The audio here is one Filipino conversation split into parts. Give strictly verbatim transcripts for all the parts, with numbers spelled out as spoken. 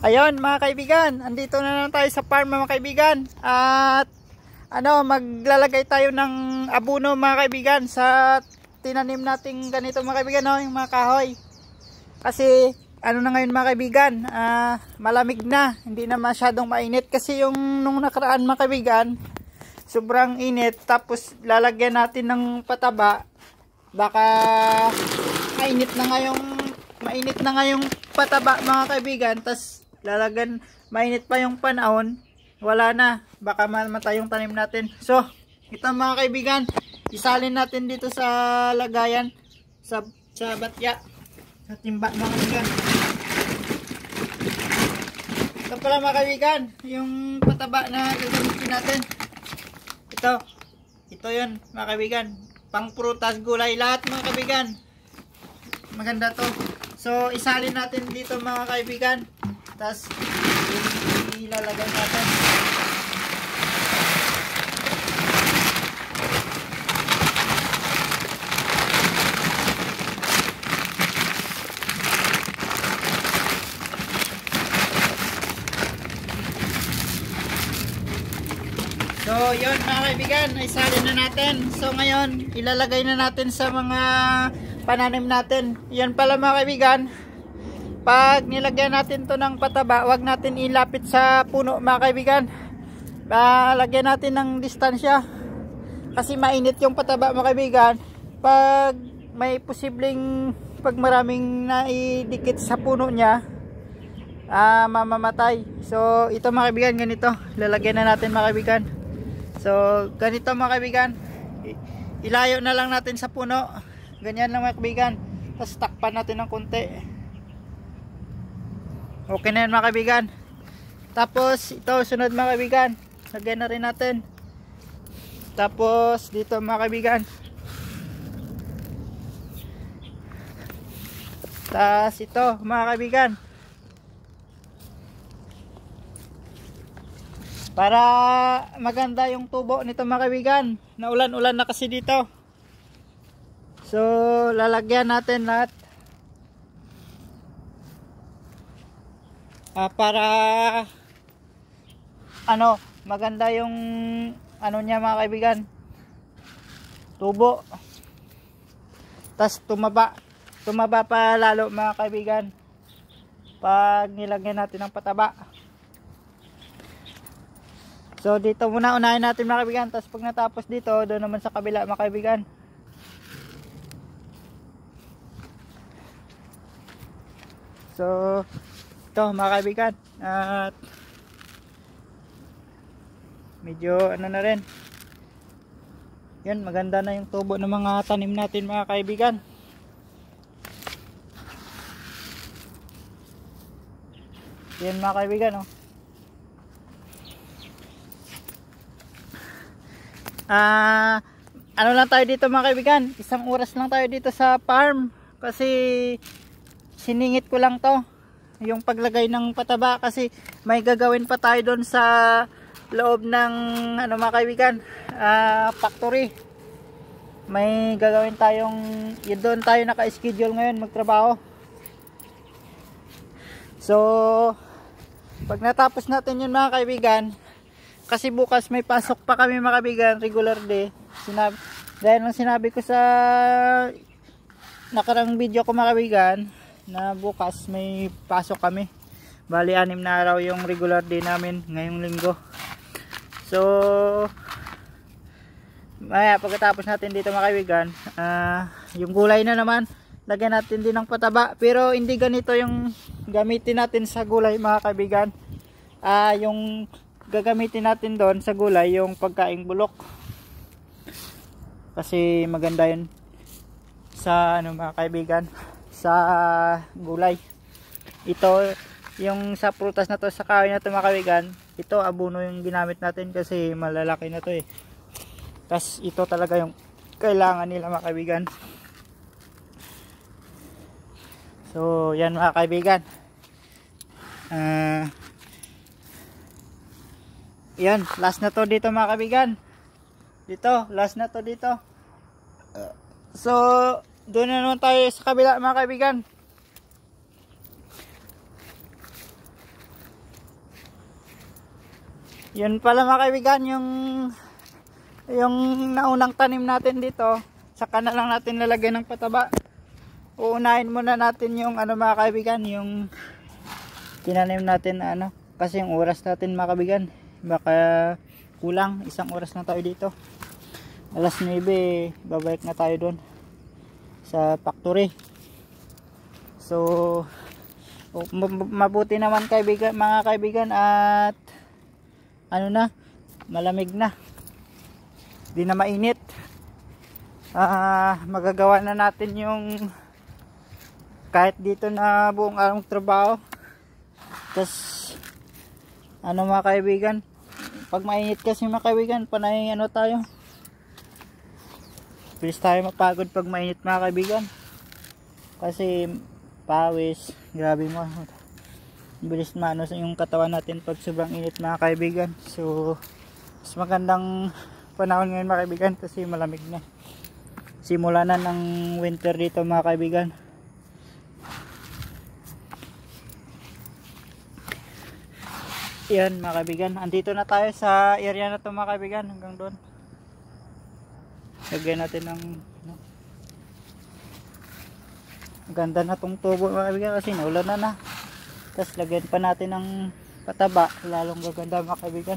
Ayun mga kaibigan, andito na naman tayo sa farm mga kaibigan. At ano, maglalagay tayo ng abono mga kaibigan sa tinanim nating ganito mga kaibigan, no? Yung mga kahoy. Kasi ano na ngayon mga kaibigan, uh, malamig na, hindi na masyadong mainit. Kasi yung nung nakaraan mga kaibigan, sobrang init. Tapos lalagyan natin ng pataba, baka mainit na ngayong mainit na ngayong pataba mga kaibigan. Tapos lalagyan, mainit pa yung panahon, wala na, baka mamatay yung tanim natin. So ito mga kaibigan, isalin natin dito sa lagayan, sa, sa batya, sa timba mga kaibigan. Ito pala mga kaibigan, yung pataba na gagamitin natin. Ito, ito yun mga kaibigan, pang prutas, gulay, lahat mga kaibigan. Maganda to. So isalin natin dito mga kaibigan, tapos ilalagay natin. So yun mga kaibigan, isalin na natin. So ngayon ilalagay na natin sa mga pananim natin. Yan pala mga kaibigan, pag nilagyan natin to ng pataba, wag natin ilapit sa puno mga kaibigan. Uh, lagyan natin ng distansya kasi mainit yung pataba mga kaibigan. Pag may posibleng, pag maraming naidikit sa puno nya, uh, mamamatay. So ito mga kaibigan, ganito lalagyan na natin mga kaibigan. So ganito mga kaibigan, ilayo na lang natin sa puno, ganyan lang mga kaibigan. Tapos takpan natin ng konti. Okay na yan mga kaibigan. Tapos ito sunod mga kaibigan, lagyan na rin natin. Tapos dito mga kaibigan, tapos ito mga kaibigan, para maganda yung tubo nito mga kaibigan. Naulan-ulan na kasi dito. So lalagyan natin lahat. Uh, para ano, maganda yung ano niya mga kaibigan, tubo. Tas tumaba tumaba pa lalo mga kaibigan pag nilagyan natin ng pataba. So dito muna unahin natin mga kaibigan, tas pag natapos dito, doon naman sa kabila mga kaibigan. So ito mga kaibigan, at medyo ano na rin, yan, maganda na yung tubo ng mga tanim natin mga kaibigan. Yan mga kaibigan, oh. Ah, ano lang tayo dito mga kaibigan, isang oras lang tayo dito sa farm kasi siningit ko lang to, yung paglagay ng pataba, kasi may gagawin pa tayo doon sa loob ng ano mga kaibigan, uh, factory. May gagawin tayong, yun doon tayo naka-schedule ngayon magtrabaho. So pag natapos natin yun mga kaibigan, kasi bukas may pasok pa kami mga kaibigan, regular day. Sinabi, dahil nang sinabi ko sa nakarang video ko mga kaibigan, na bukas may pasok kami. Bali anim na araw yung regular day namin ngayong linggo. So maya pagkatapos natin dito mga kaibigan, uh, yung gulay na naman, lagyan natin din ng pataba. Pero hindi ganito yung gamitin natin sa gulay mga kaibigan. uh, Yung gagamitin natin doon sa gulay, yung pagkaing bulok, kasi maganda yun sa ano mga kaibigan, sa gulay. Ito yung sa prutas na to, sa kahoy na to mga kaibigan, ito abono yung ginamit natin kasi malalaki na to eh. Tas ito talaga yung kailangan nila mga kaibigan. So yan mga kaibigan, uh, yan, last na to dito mga kaibigan. Dito, last na to dito. So doon na naman tayo sa kabila mga kaibigan. Yun pala mga kaibigan, yung yung naunang tanim natin dito, saka na lang natin lalagyan ng pataba. Uunahin muna natin yung ano mga kaibigan, yung tinanim natin na ano, kasi yung oras natin mga kaibigan, baka kulang, isang oras na tayo dito. Alas nuwebe, babalik na tayo doon sa factory. So mabuti naman kaibigan, mga kaibigan, at ano na, malamig na, di na mainit. Uh, magagawa na natin yung kahit dito na buong araw trabaho. Tas ano mga kaibigan, pag mainit kasi mga kaibigan, panay ano tayo, bilis tayo mapagod pag mainit mga kaibigan, kasi pawis, grabe mo, bilis maano sa yung katawan natin pag sobrang init mga kaibigan. So mas magandang panahon ngayon mga kaibigan, kasi malamig na, simula na ng winter dito mga kaibigan. Yan mga kaibigan, andito na tayo sa area na to mga kaibigan, hanggang doon lagyan natin ng no, ganda na tong tubo mga kaibigan, kasi naulan na na. Tapos lagyan pa natin ng pataba, lalong gaganda mga kaibigan.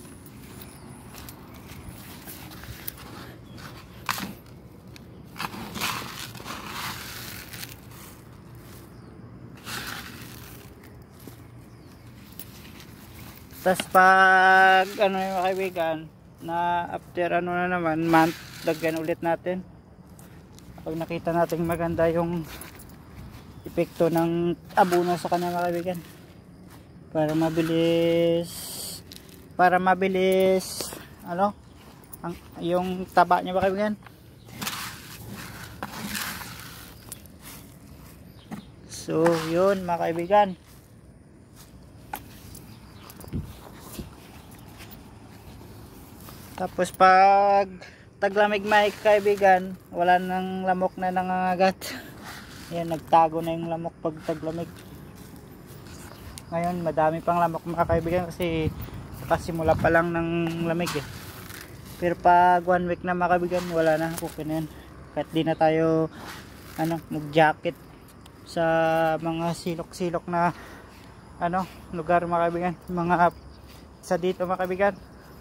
Tapos pag ano yung mga kaibigan, na after ano na naman month, lagyan ulit natin pag nakita natin maganda yung epekto ng abono sa kanya mga kaibigan, para mabilis para mabilis ano ang, yung taba niya mga kaibigan. So yun mga kaibigan, tapos pag taglamig mga kaibigan, wala nang lamok na nangangagat. Yan, nagtago na yung lamok pag taglamig. Ngayon madami pang lamok mga kaibigan, kasi kasimula pa lang ng lamig eh. Pero pag one week na mga kaibigan, wala na, okay na yan. Kahit di na tayo ano, mag jacket sa mga silok-silok na ano, lugar mga kaibigan, mga sa dito mga kaibigan.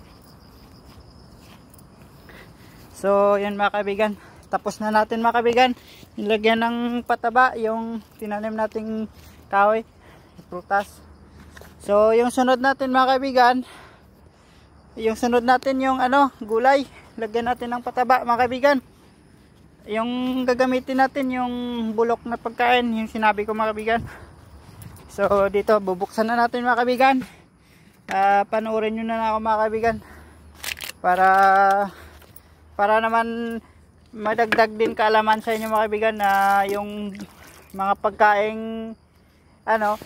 So yun mga kaibigan, tapos na natin mga kaibigan nilagyan ng pataba yung tinanim nating kahoy, prutas. So yung sunod natin mga kaibigan, yung sunod natin yung ano, gulay, lagyan natin ng pataba mga kaibigan. Yung gagamitin natin yung bulok na pagkain, yung sinabi ko mga kaibigan. So dito bubuksan na natin mga kaibigan. Uh, panoorin nyo na ako mga kaibigan, para para naman madagdag din kaalaman sa inyo mga kaibigan, na yung mga pagkaing ano,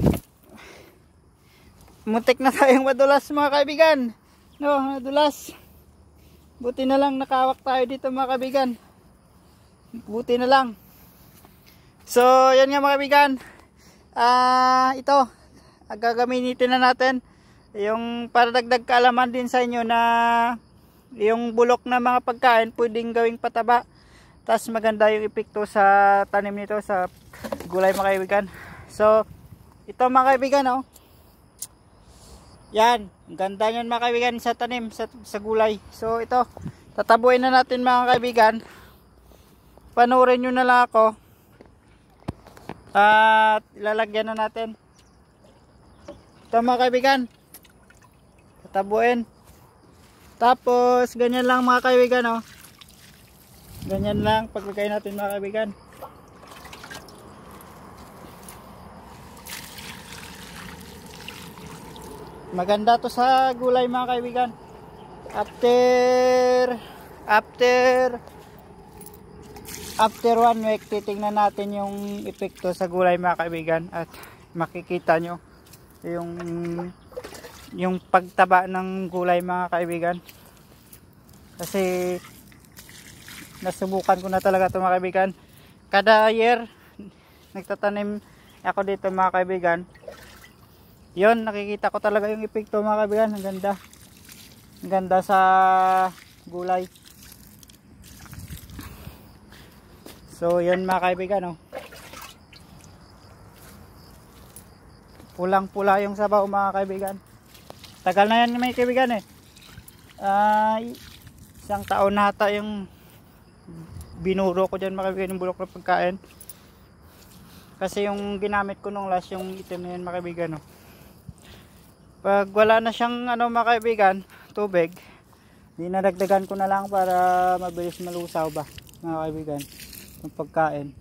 muntik na tayong madulas mga kaibigan, no, madulas. Buti na lang nakawak tayo dito mga kaibigan, buti na lang. So yan nga mga kaibigan, uh, ito gagamitin na natin yung para dagdag kaalaman din sa inyo, na yung bulok na mga pagkain pwedeng gawing pataba, tas maganda yung epekto sa tanim nito sa gulay mga kaibigan. So ito mga kaibigan, oh, yan, ganda nyan mga kaibigan sa tanim, sa, sa gulay. So ito tatabuin na natin mga kaibigan, panoorin nyo na lang ako, at ilalagyan na natin ito mga kaibigan, tatabuin. Tapos ganyan lang mga kaibigan, oh. Ganyan lang paglagay natin mga kaibigan. Maganda to sa gulay mga kaibigan. After after after one week titingnan natin yung epekto sa gulay mga kaibigan, at makikita nyo yung yung pagtaba ng gulay mga kaibigan, kasi nasubukan ko na talaga ito mga kaibigan. Kada year nagtatanim ako dito mga kaibigan, Yun, nakikita ko talaga yung epekto mga kaibigan. Ang ganda. Ang ganda sa gulay. So yun mga kaibigan, oh. Pulang pula yung sabaw mga kaibigan. Tagal na yan mga kaibigan eh. Uh, isang taon na ata yung binuro ko dyan mga kaibigan, yung bulok na pagkain. Kasi yung ginamit ko nung last, yung item na yun mga kaibigan, oh. Pag wala na siyang ano mga kaibigan, tubig, dinadagdagan ko na lang para mabilis malusaw ba mga kaibigan yung pagkain.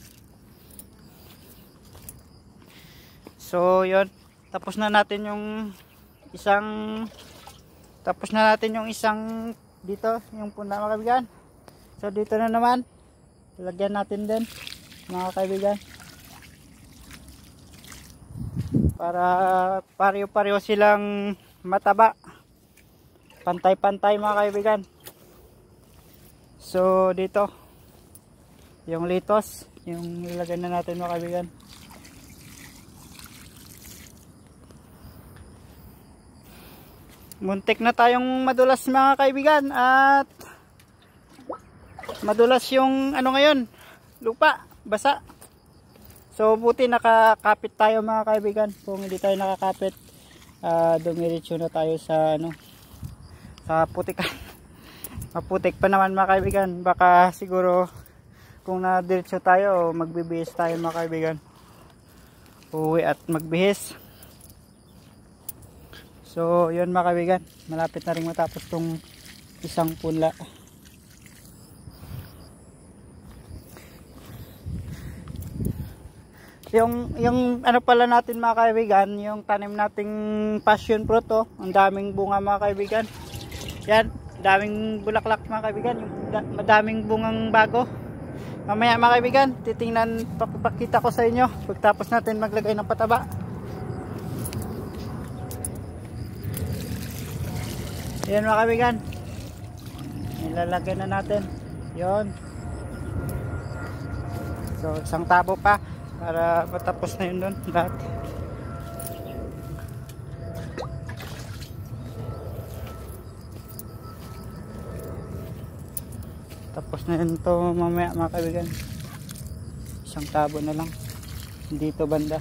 So yun, tapos na natin yung isang tapos na natin yung isang dito, yung puna mga kaibigan. So dito na naman, lagyan natin din mga kaibigan, para pareho-pareho silang mataba, pantay-pantay mga kaibigan. So dito yung litos, yung ilagay na natin mga kaibigan. Muntik na tayong madulas mga kaibigan, at madulas yung ano ngayon, lupa, basa. So buti nakakapit tayo mga kaibigan. Kung hindi tayo nakakapit, uh, dumiretso na tayo sa ano, sa putikan. Maputik pa naman mga kaibigan. Baka siguro kung nadiretso tayo, magbibihis tayo mga kaibigan. Uwi at magbihis. So yun mga kaibigan, malapit na rin matapos tong isang punla. Yung, yung ano pala natin mga kaibigan, yung tanim nating passion fruit, oh, ang daming bunga mga kaibigan. Yan, daming bulaklak mga kaibigan, yung da, madaming bungang bago. Mamaya mga kaibigan, titingnan, pakita ko sa inyo pagtapos natin maglagay ng pataba. Yan mga kaibigan, nilalagay na natin yon. So isang tabo pa para matapos na yun doon lahat. Tapos na yun to mamaya mga kaibigan, isang tabo na lang dito banda.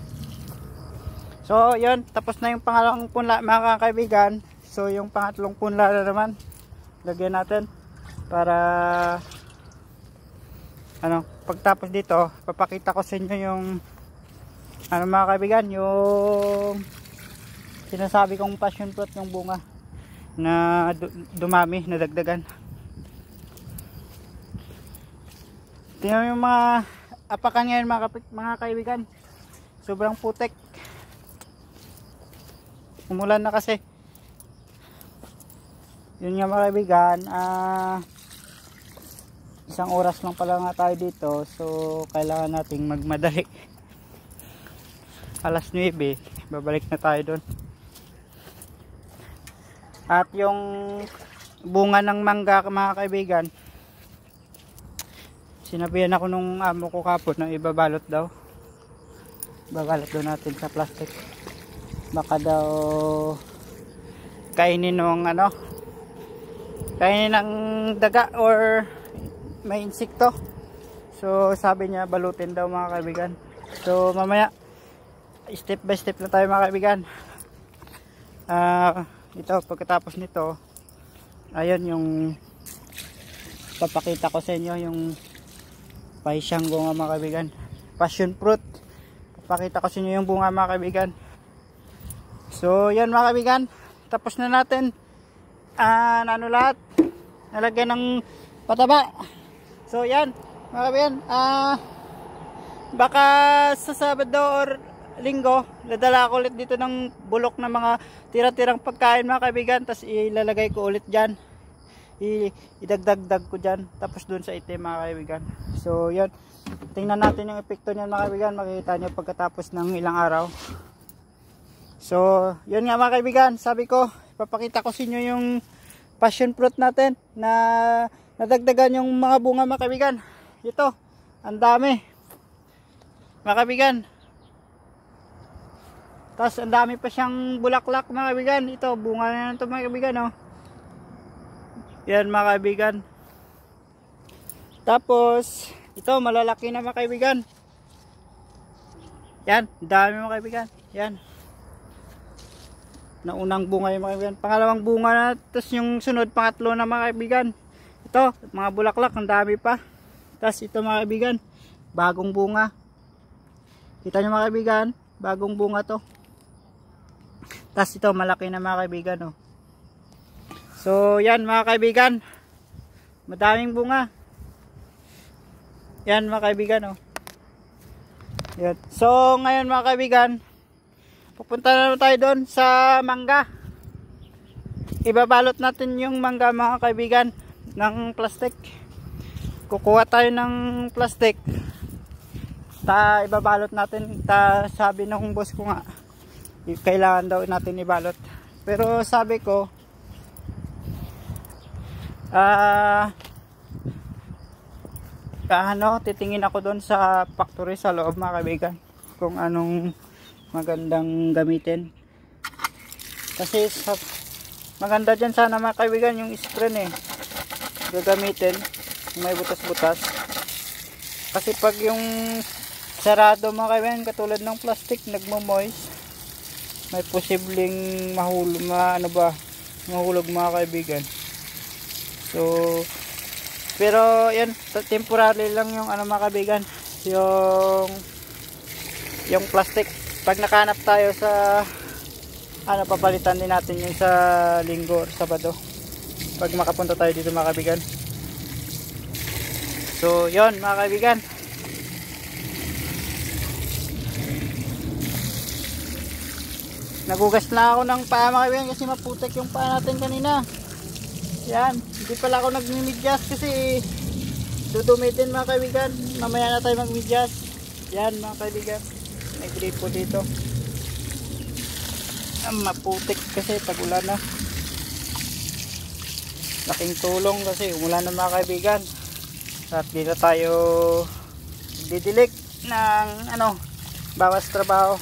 So yun, tapos na yung pangalawang punla mga kaibigan. So yung pangatlong punla na naman, lagyan natin para ano, pagtapos dito papakita ko sa inyo yung ano mga kaibigan, yung sinasabi kong passion fruit, yung bunga na dumami, nadagdagan. Tingnan yung mga apakan ngayon mga, mga kaibigan, sobrang putek, umulan na kasi. Yun nga mga kaibigan, ah, isang oras lang pala nga tayo dito, so kailangan nating magmadali. Alas nuwebe, babalik na tayo doon. At yung bunga ng mangga mga kaibigan, sinabihan ako nung amo ko kapon na ibabalot daw. Babalot daw natin sa plastic. Baka daw kainin ng ano, kainin ng daga or may insekto. So sabi niya balutin daw mga kaibigan. So mamaya step by step na tayo mga kaibigan. Uh, ito pagkatapos nito, ayun yung papakita ko sa inyo, yung pahisyang bunga mga kaibigan, passion fruit. Papakita ko sa inyo yung bunga mga kaibigan. So yan mga kaibigan, tapos na natin uh, na ano lahat, nalagyan ng pataba. So yan mga kaibigan, uh, baka sa Sabado or Linggo dadala ko ulit dito ng bulok ng mga tira-tirang pagkain mga kaibigan, tapos ilalagay ko ulit dyan, I idagdag ko dyan, tapos dun sa itim mga kaibigan. So yan, tingnan natin yung epekto nyan mga kaibigan, makikita nyo pagkatapos ng ilang araw. So yun nga mga kaibigan, sabi ko ipapakita ko sa inyo yung passion fruit natin na nadagdagan yung mga bunga mga kaibigan. Ito, ang dami mga kaibigan. Tapos ang dami pa siyang bulaklak mga kaibigan. Ito, bunga na ito mga kaibigan, oh. Yan mga kaibigan. Tapos, ito malalaki na mga kaibigan. Yan, dami mga kaibigan. Yan. Naunang bunga yung mga kaibigan. Pangalawang bunga na, tapos yung sunod, pangatlo na mga kaibigan. Ito, mga bulaklak, ang dami pa. Tapos ito mga kaibigan, bagong bunga. Kita nyo mga kaibigan, bagong bunga to. Tapos ito, malaki na mga kaibigan, oh. So, yan mga kaibigan. Madaming bunga. Yan mga kaibigan, oh. Yan. So, ngayon mga kaibigan, pupunta na tayo doon sa mangga. Ibabalot natin yung mangga mga kaibigan ng plastic. Kukuha tayo ng plastic. Ta ibabalot natin. Ta sabi ng boss ko nga, kailangan daw natin ibalot. Pero sabi ko, ah, uh, ano, titingin ako doon sa factory sa loob mga kaibigan kung anong magandang gamitin. Kasi sa, maganda dyan sana mga kaibigan yung screen eh, gagamitin may butas-butas. Kasi pag yung sarado mga kaibigan katulad ng plastic nagmo-moist, may posibleng mahulog, ma, ano ba, mahulog mga kaibigan. So, pero yan, temporary lang yung ano mga kaibigan, yung yung plastic. Pag nakahanap tayo sa ano, papalitan din natin yun sa linggo or sabado pag makapunta tayo dito mga kaibigan. So, yon mga kaibigan. Nagugas na ako ng paa mga kaibigan kasi maputek yung paa natin kanina. Yan, hindi pala ako nagmimidyas kasi dudumitin mga kaibigan. Mamaya na tayo magmidyas. Yan mga kaibigan, may gripo dito. Ah, maputik kasi pag ulan na. Laking tulong kasi umulan na mga kaibigan. At dito tayo didilik ng ano, bawas trabaho.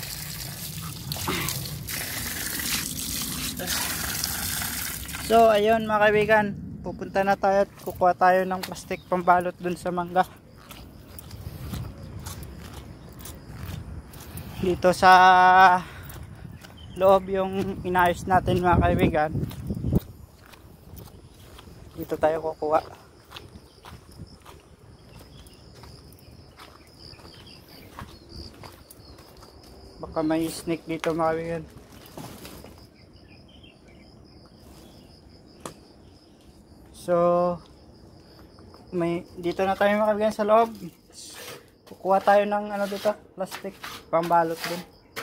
So ayun mga kaibigan, pupunta na tayo at kukuha tayo ng plastic pambalot dun sa mangga. Dito sa loob yung inayos natin mga kaibigan. Dito tayo kukuha. Baka may snake dito mga kaibigan. So, may dito na tayo mga kaibigan sa loob. Kukuha tayo ng ano dito, plastic pambalot din.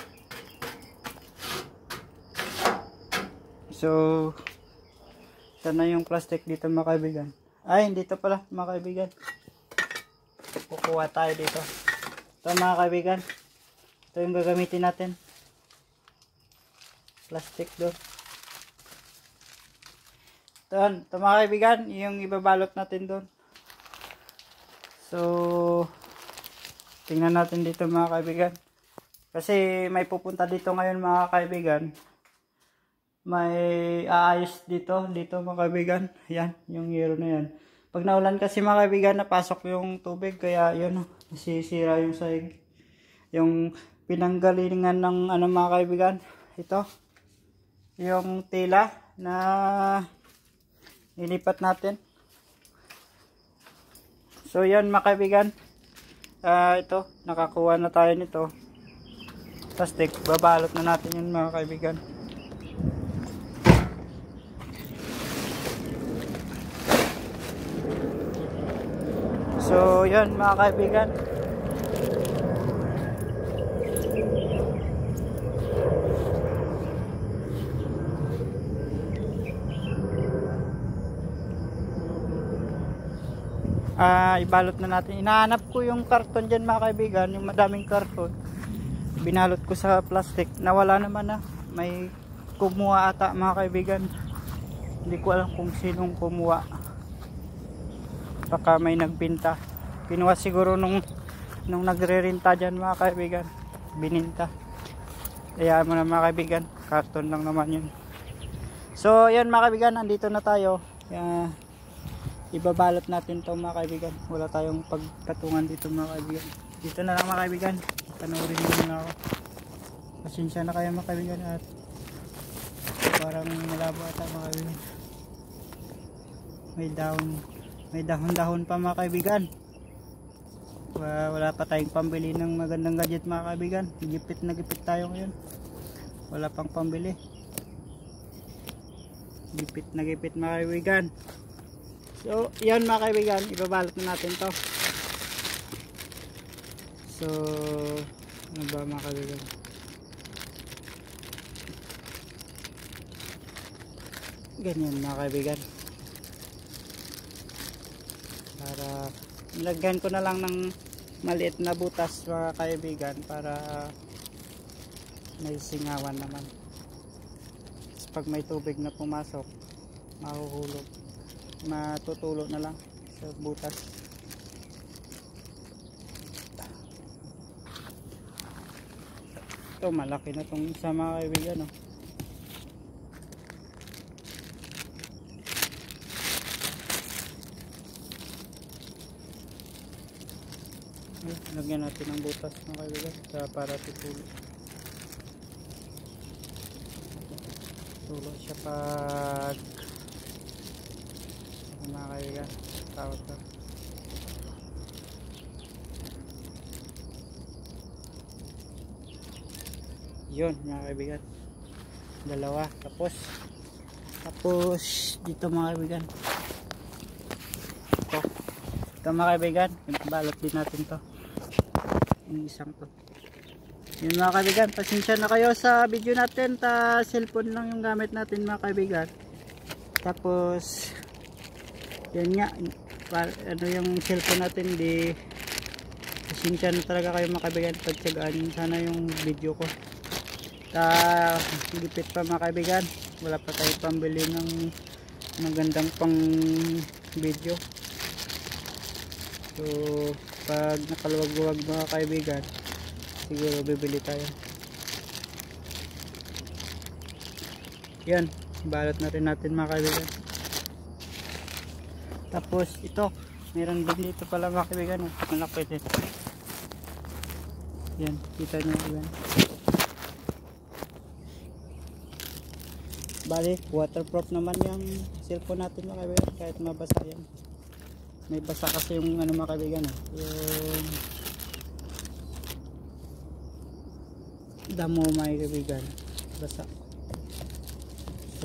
So, ito na yung plastic dito mga kaibigan. Ay, dito pala mga kaibigan. Kukuha tayo dito. Ito mga kaibigan. Ito yung gagamitin natin. Plastic doon. Ito, ito mga kaibigan, yung ibabalot natin doon. So, tingnan natin dito mga kaibigan. Kasi may pupunta dito ngayon mga kaibigan. May aayos dito, dito mga kaibigan. Yan, yung yero na yan. Pag naulan kasi mga kaibigan, napasok yung tubig. Kaya yun, nasisira yung sahig. Yung pinanggalingan ng ano mga kaibigan. Ito, yung tela na ilipat natin. So yan mga kaibigan, uh, ito nakakuha na tayo nito plastic, babalot na natin yun mga kaibigan. So yan mga kaibigan, Uh, ibalot na natin. Inahanap ko yung karton dyan mga kaibigan, yung madaming karton. Binalot ko sa plastic. Nawala naman na. May kumuha ata mga kaibigan. Hindi ko alam kung sinong kumuha. Baka may nagbinta. Kinuha siguro nung, nung nagre-renta dyan mga kaibigan. Bininta. Hayaan mo na mga kaibigan, karton lang naman yun. So yan mga kaibigan, andito na tayo. Uh, ibabalot natin to mga kaibigan. Wala tayong pagpatungan dito mga kaibigan. Dito na lang mga kaibigan, panoorin nyo na ako. Pasensya na kayo mga kaibigan at parang malabo ata mga kaibigan. May dahon, may dahon-dahon pa mga kaibigan. Wala pa tayong pambili ng magandang gadget mga kaibigan. Gipit na gipit tayo ngayon. Wala pang pambili. Gipit na gipit mga kaibigan. So yan mga kaibigan, ibabalot na natin to. So ano ba mga kaibigan, ganyan mga kaibigan. Para nilagyan ko na lang ng maliit na butas mga kaibigan para may singawan naman. Pag may tubig na pumasok, mahuhulog, matutulo na lang sa butas. Ito malaki na tong isa mga kaibigan, oh. Lagyan natin ng butas mga kaibigan para tutulo. Tulo siya pag mga kaibigan, tawag to. Yun mga kaibigan, dalawa. Tapos tapos dito mga kaibigan, ito ito mga kaibigan, balot din natin to, yung isang to. Yun mga kaibigan, pasensya na kayo sa video natin, ta cellphone lang yung gamit natin mga kaibigan. Tapos yan nga, ano yung cellphone natin, di pasensya na talaga kayo mga kaibigan, pagtsagaan sana yung video ko. Ta gipit pa mga kaibigan, wala pa tayo pambili ng magandang pang video. So pag nakaluwag-luwag mga kaibigan, siguro bibili tayo. Yan, balot na rin natin mga kaibigan. Tapos ito, meron din dito pala mga kaibigan, malaki din. Yan, kita nyo yan. Bali, waterproof naman yung cellphone natin mga kaibigan, kahit mabasa yan. May basa kasi yung ano mga kaibigan, eh, yung damo mga kaibigan, basa. So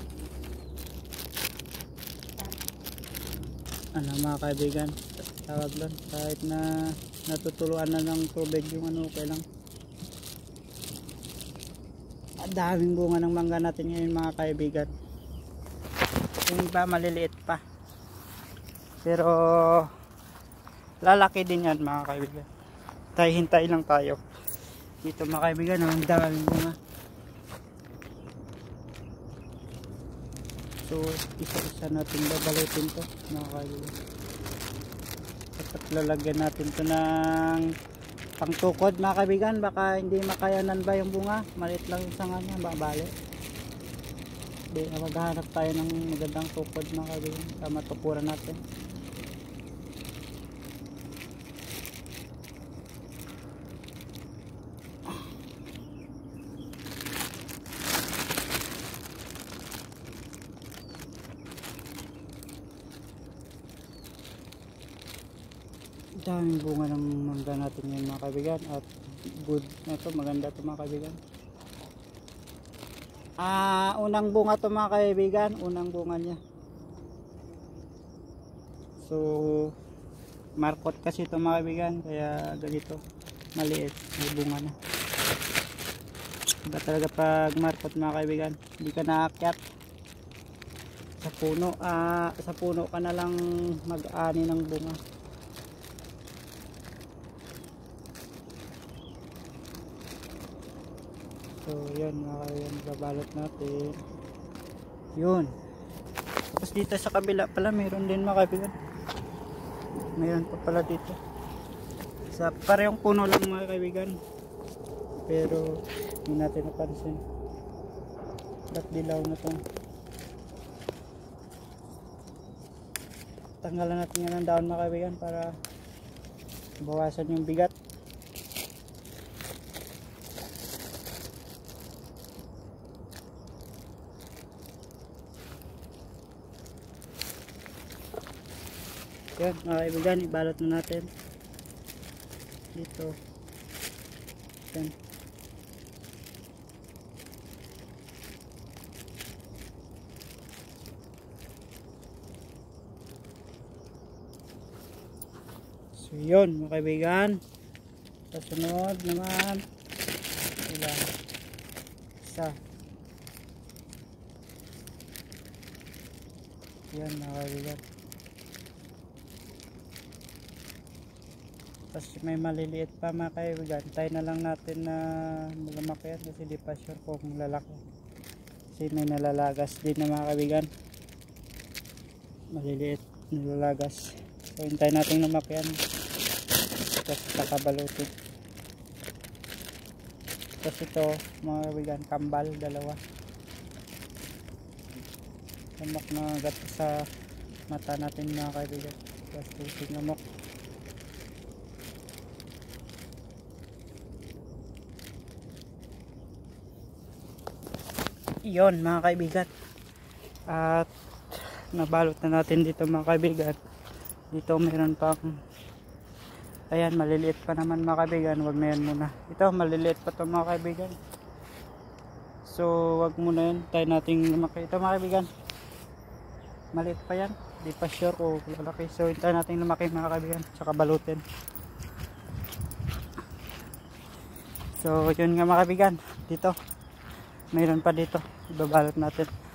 ano mga kaibigan, tawag doon, kahit na natutuluan na ng tubig yung ano, okay lang. Daming bunga ng mangga natin ngayon mga kaibigan. Yung iba maliliit pa, pero lalaki din yan mga kaibigan. Tayo hintay lang tayo dito mga kaibigan, ang daming bunga. So isa-isa natin babalutin to mga kaibigan. At lalagyan natin to ng pangtukod mga kaibigan, baka hindi makayanan ba yung bunga, maliit lang yung sanga niya, babali. Di, maghahanap tayo ng magandang tukod mga kaibigan, tama tukuran natin. Daming bunga ng mangga natin ngayon mga kaibigan, at good na to, maganda to mga kaibigan. Ah, unang bunga to mga kaibigan, unang bunga niya. So markot kasi to mga kaibigan, kaya ganito maliit, may bunga na. Iba talaga pag markot mga kaibigan, hindi ka naakyat sa puno, ah, sa puno ka na lang mag-ani ng bunga. So yun mga kaibigan, babalot natin yun. Tapos dito sa kabila pala mayroon din mga kaibigan, mayroon pa pala dito sa parehong puno lang mga kaibigan. pero hindi natin napansin. Ba't dilaw na to? Tanggalan natin yan ng daon mga kaibigan para bawasan yung bigat. Yan mga kaibigan, ibalot na natin dito. Yan. So yun mga kaibigan, kasunod naman ilan isa. Yan mga kaibigan. Tapos may maliliit pa mga kaibigan, tayo na lang natin na lumaki yan kasi di pa sure kung lalaki. Kasi may nalalagas din na mga kaibigan, maliliit nalalagas. So hintayin natin lumaki yan, tapos kakabalutin. Tapos ito mga kaibigan, kambal, dalawa. Lamok na gato sa mata natin mga kaibigan, tapos tusing lamok. Yon mga kaibigan, at nabalot na natin dito mga kaibigan. Dito meron pang, ayan maliliit pa naman mga kaibigan, wag na yan muna. Ito maliliit pa to mga kaibigan, so wag muna yan, tayo nating lumaki. Ito mga kaibigan, maliit pa yan, di pa sure kung lalaki. So tayo nating lumaki mga kaibigan, tsaka balutin. So yun nga mga kaibigan, dito mayroon pa dito, ibabalot natin.